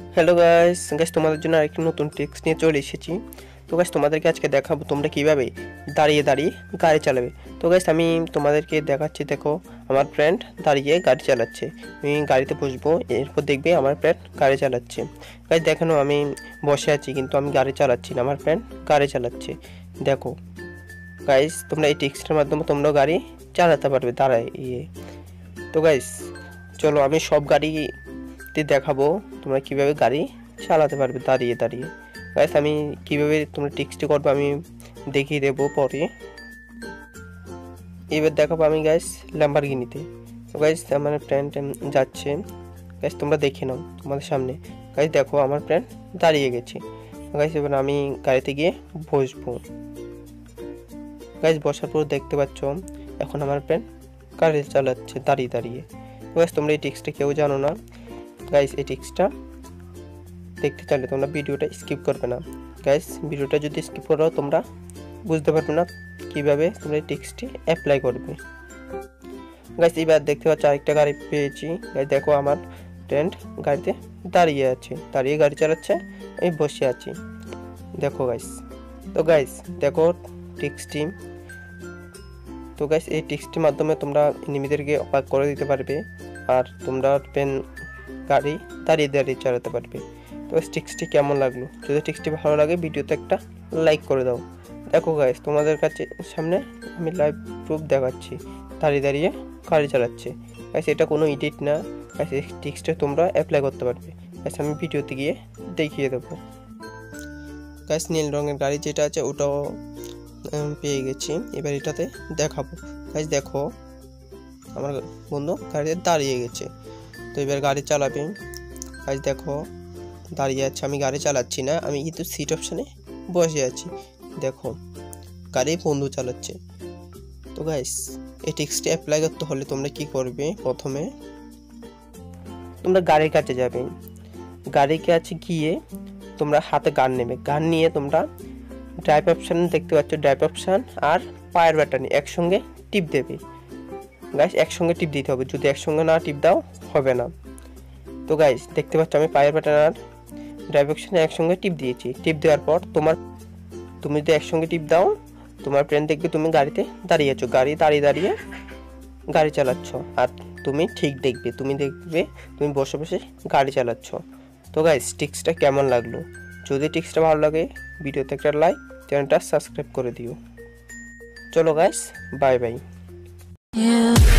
Hello guys guys তোমাদের জন্য আরেকটি নতুন ট্রিক্স নিয়ে চলে এসেছি। তো গাইস তোমাদেরকে আজকে দেখাবো তোমরা কিভাবে দাঁড়িয়ে দাঁড়িয়ে গাড়ি চালাবে। তো গাইস আমি তোমাদেরকে দেখাচ্ছি, দেখো আমার ফ্রেন্ড দাঁড়িয়ে গাড়ি চালাচ্ছে। আমি গাড়িতে বসবো, এরপর দেখবে আমার ফ্রেন্ড গাড়ি চালাচ্ছে। গাইস দেখানো আমি বসে আছি কিন্তু আমি গাড়ি চালাচ্ছি না, আমার ফ্রেন্ড গাড়ি চালাচ্ছে। দেখো গাইস তোমরা এই ট্রিক্সটার মাধ্যমে তোমরাও গাড়ি চালাতে পারবে দাঁড়িয়ে। তো গাইস চলো আমি সব গাড়িতে দেখাবো তোমরা কিভাবে গাড়ি চালাতে পারবে দাঁড়িয়ে দাঁড়িয়ে। গাইস আমি কিভাবে তোমরা ট্রিক্সটি করবে আমি দেখিয়ে দেবো পরে। এবার দেখাবো আমি গাইস ল্যাম্বরগিনিতে। তো গাইস আমার ফ্রেন্ড যাচ্ছে, গাইস তোমরা দেখে নাও তোমাদের সামনে। গাইস দেখো আমার ফ্রেন্ড দাঁড়িয়ে গেছে। গাইস এবার আমি গাড়িতে গিয়ে বসবো। গাইস বসার পর দেখতে পাচ্ছ এখন আমার ফ্রেন্ড গাড়ি চালাচ্ছে দাঁড়িয়ে দাঁড়িয়ে। গাইস তোমরা এই ট্রিক্সটা কেউ জানো না, গাইস এই ট্রিক্সটা দেখতে চাইলে তোমরা ভিডিওটা স্কিপ করবে না। গাইস ভিডিওটা যদি স্কিপ করো তোমরা বুঝতে পারবে না কিভাবে তোমরা এই ট্রিক্সটি অ্যাপ্লাই করবে। গাইস এবার দেখতে পাচ্ছ আরেকটা গাড়ি পেয়েছি। গাইস দেখো আমার ফ্রেন্ড গাড়িতে দাঁড়িয়ে আছে, দাঁড়িয়ে গাড়ি চালাচ্ছে, আমি বসে আছি। দেখো গাইস, তো গাইস দেখো ট্রিক্সটি। তো গাইস এই ট্রিক্সটির মাধ্যমে তোমরা এনিমিদেরকে অবাক করে দিতে পারবে আর তোমরা গাড়ি দাঁড়িয়ে দাঁড়িয়ে চালাতে পারবে। তো ট্রিক্সটি কেমন লাগলো? যদি ট্রিক্সটি ভালো লাগে ভিডিওতে একটা লাইক করে দাও। দেখো গাইস তোমাদের কাছে সামনে আমি লাইভ প্রুফ দেখাচ্ছি, দাঁড়িয়ে দাঁড়িয়ে গাড়ি চালাচ্ছে। গাইস এটা কোনো এডিট না, গাইস এই ট্রিক্সটা তোমরা অ্যাপ্লাই করতে পারবে। গাইস আমি ভিডিওতে গিয়ে দেখিয়ে দেবো। গাইস নীল রঙের গাড়ি যেটা আছে ওটাও পেয়ে গেছি, এবার এটাতে দেখাবো। গাইস দেখো আমার বন্ধু গাড়িতে দাঁড়িয়ে গেছে, তো এবার গাড়ি চালাবে। গাইস দেখো দাঁড়িয়ে আছে, আমি গাড়ি চালাচ্ছি না, আমি কিন্তু সিট অপশানে বসে আছি। দেখো গাড়ি বন্ধু চালাচ্ছে। তো গাইস এই ট্রিক্সটি অ্যাপ্লাই করতে হলে তোমরা কি করবে, প্রথমে তোমরা গাড়ির কাছে যাবে, গাড়ির কাছে গিয়ে তোমরা হাতে গান নেবে, গান নিয়ে তোমরা ড্রাইভ অপশান দেখতে পাচ্ছ, ড্রাইভ অপশান আর পায়ের বাটনে একসঙ্গে টিপ দেবে। গাইস একসঙ্গে টিপ দিতে হবে, যদি একসঙ্গে না টিপ দাও হবে না। তো গাইস দেখতে পাচ্ছ আমি পায়ের বাটন আর ড্রাইভ অপশানে একসঙ্গে টিপ দিয়েছি। টিপ দেওয়ার পর তুমি যদি একসঙ্গে টিপ দাও তোমার ফ্রেন্ড দেখবে তুমি গাড়িতে দাঁড়িয়ে আছো, গাড়ি দাঁড়িয়ে দাঁড়িয়ে গাড়ি চালাচ্ছ। আর তুমি ঠিক দেখবে তুমি বসে বসে গাড়ি চালাচ্ছ। তো গাইস ট্রিক্সটা কেমন লাগলো? যদি ট্রিক্সটা ভালো লাগে ভিডিওতে একটা লাইক, চ্যানেলটা সাবস্ক্রাইব করে দিও। চলো গাইস বাই বাই।